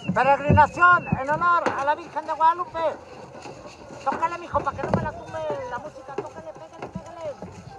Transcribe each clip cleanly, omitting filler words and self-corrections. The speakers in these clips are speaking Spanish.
Peregrinación en honor a la Virgen de Guadalupe. Tócale, mijo, para que no me la tumbe la música. Tócale, pégale, pégale.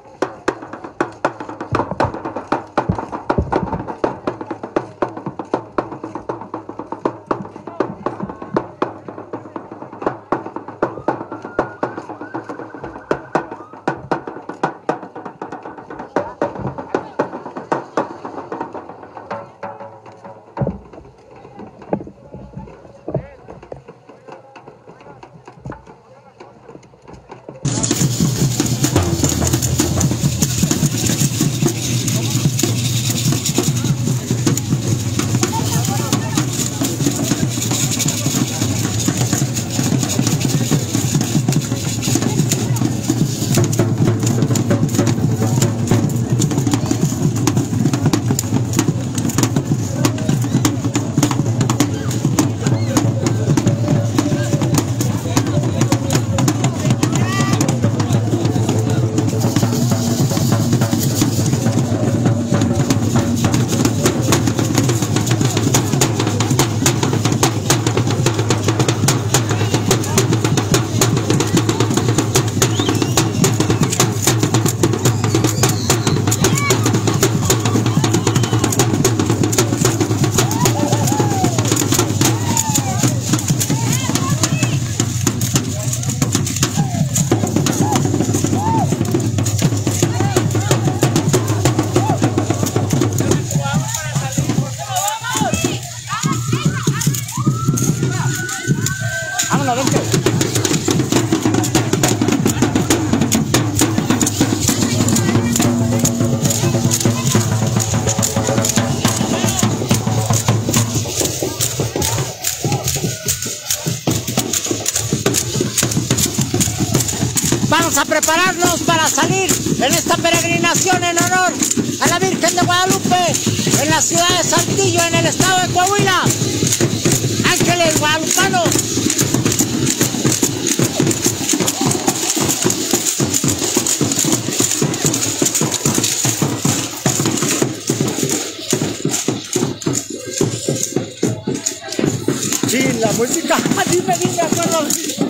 Vamos a prepararnos para salir en esta peregrinación en honor a la Virgen de Guadalupe en la ciudad de Saltillo, en el estado de Coahuila. Ángeles guadalupanos. Sí, la música, dime, acuerdo.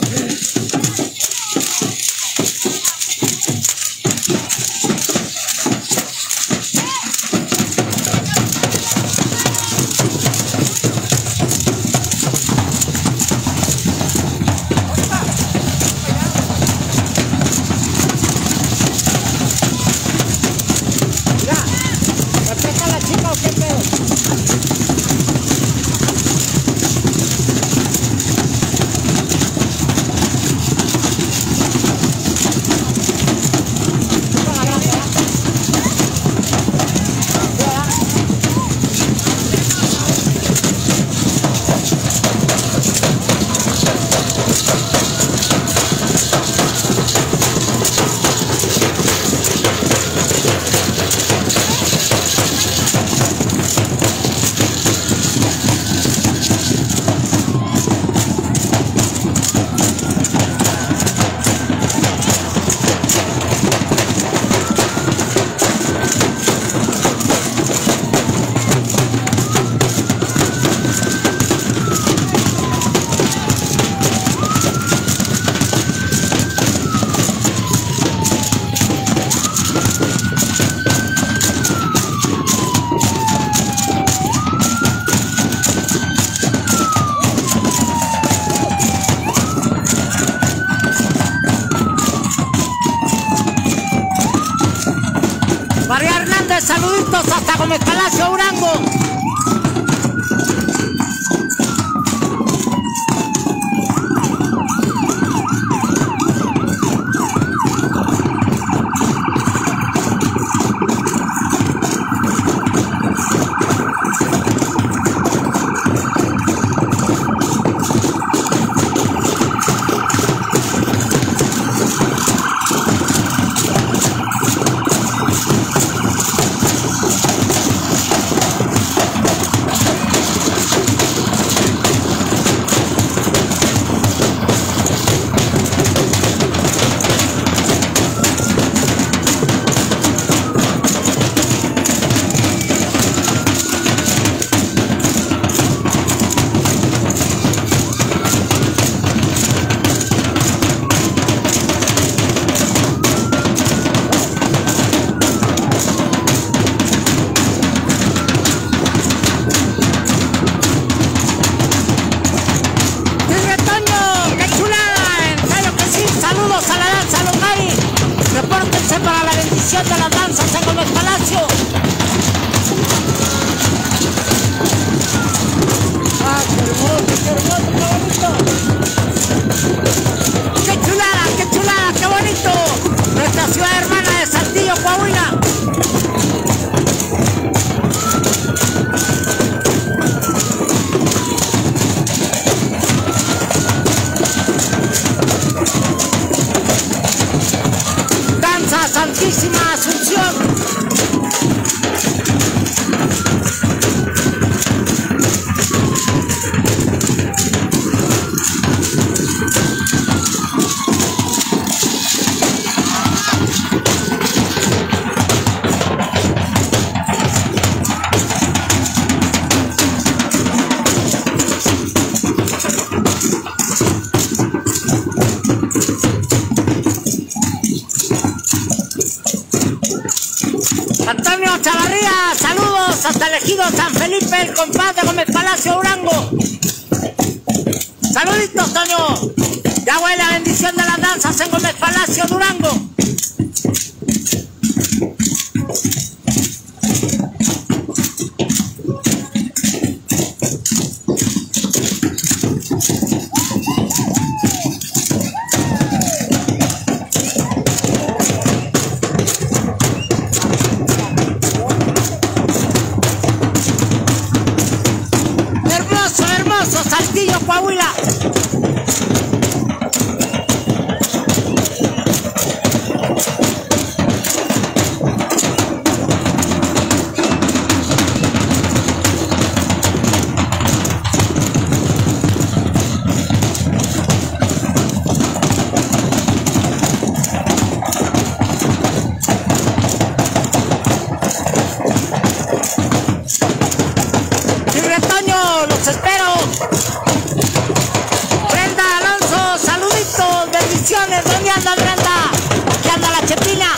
María Hernández, saluditos hasta Gómez Palacio, Durango. hasta el ejido San Felipe, el compás de Gómez Palacio, Durango. Saluditos, Toño. Ya huele la bendición de las danzas en Gómez Palacio, Durango. Saltillo, Coahuila. Libretoño, los espero. ¿Dónde anda Brenda? ¿Qué anda la Chepina?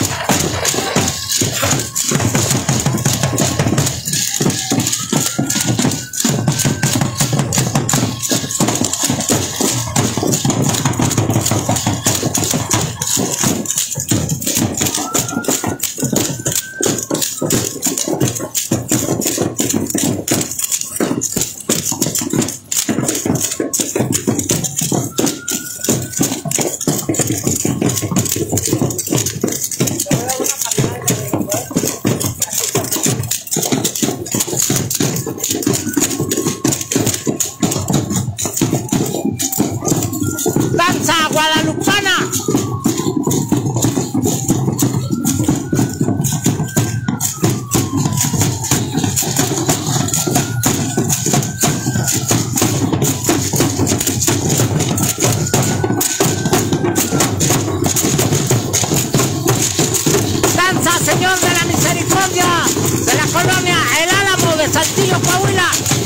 Danza guadalupana. Danza Señor de la Misericordia de la colonia El Álamo de Saltillo, Coahuila.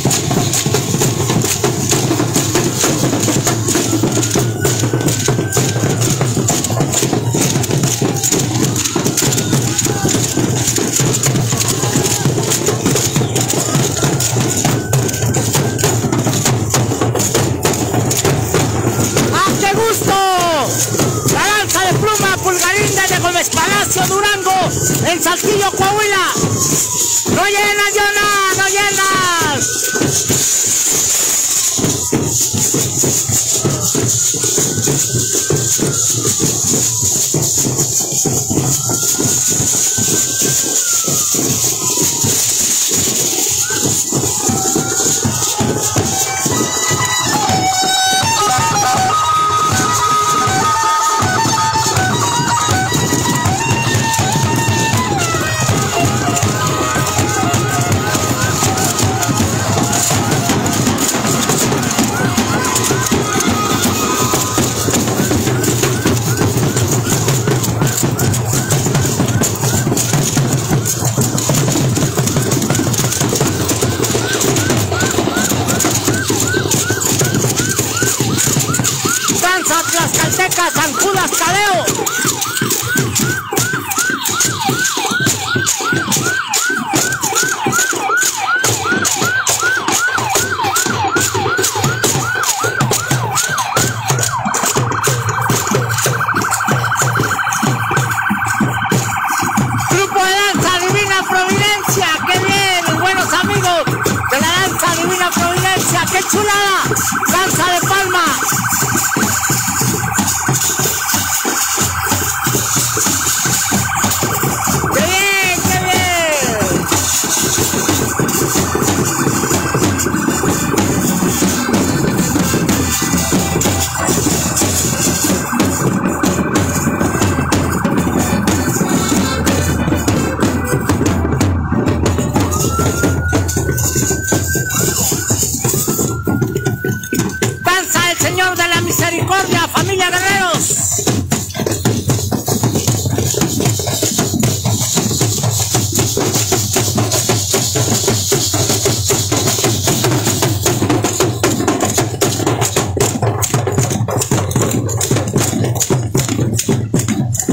Palacio, Durango, en Saltillo, Coahuila. No llenas, Jonas, no llenas. Tlaxcalteca, San Judas Tadeo. Grupo de danza Divina Providencia, qué bien, buenos amigos de la danza Divina Providencia, qué chulada, danza de palma. Señor de la Misericordia, familia Guerreros.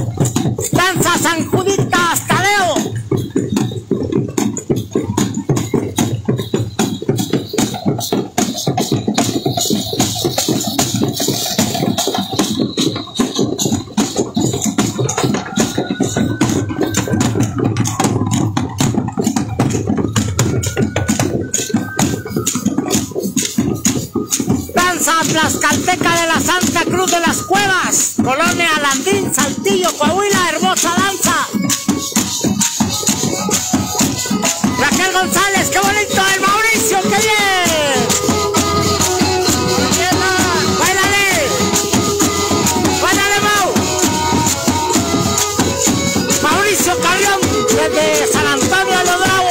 Danza San Juditas Tadeo. Tlaxcalteca de la Santa Cruz de las Cuevas, Colonia Landín, Saltillo, Coahuila, hermosa danza. Raquel González, qué bonito, el Mauricio, qué bien. Báilale, báilale, Mau. Mauricio Carrión, desde San Antonio de los Bravos.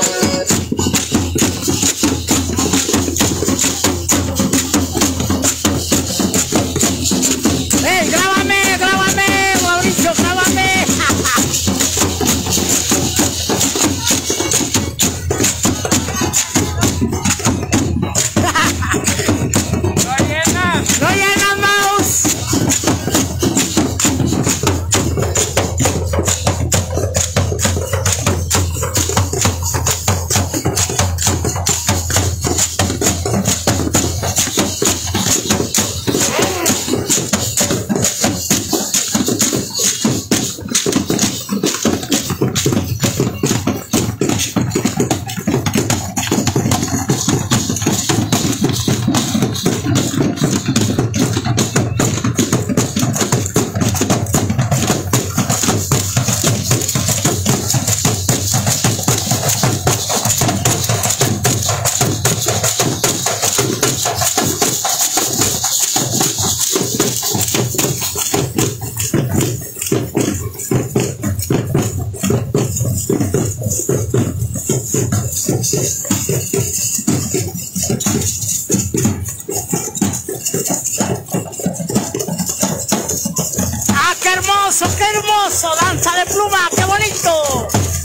¡Qué hermoso! ¡Danza de pluma! ¡Qué bonito!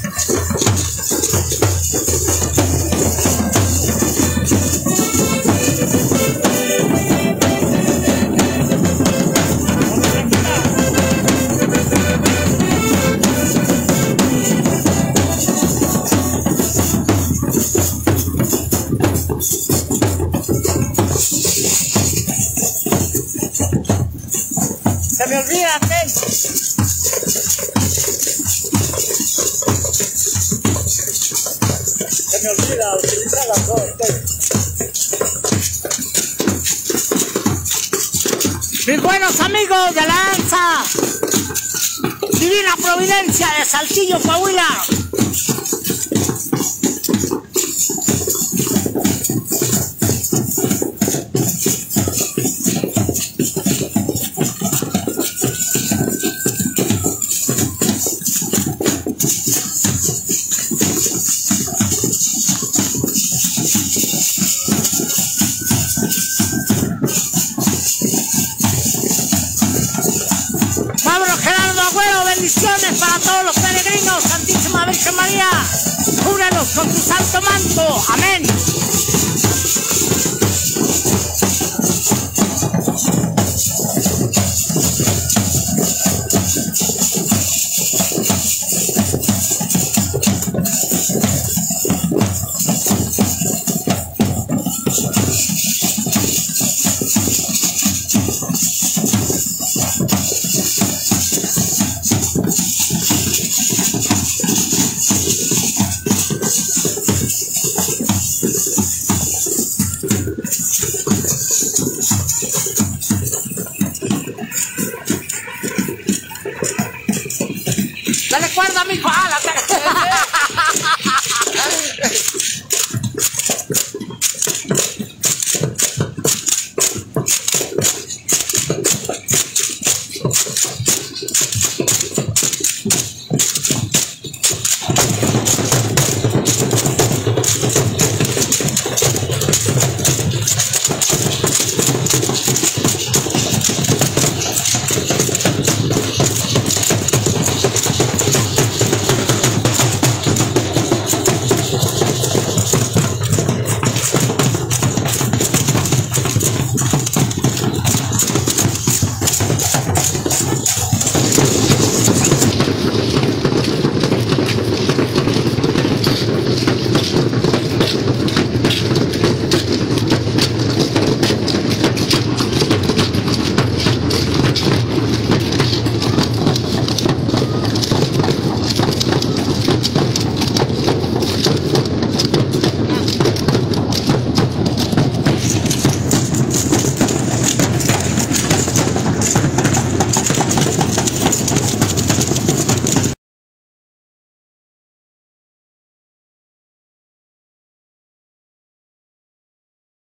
Se me olvida, Se me olvida utilizar las dos. Mis buenos amigos de la danza Divina Providencia de Saltillo, Coahuila. Bendiciones para todos los peregrinos, Santísima Virgen María, cúbrelos con tu santo manto, amén. Dale cuerda, mijo, ala.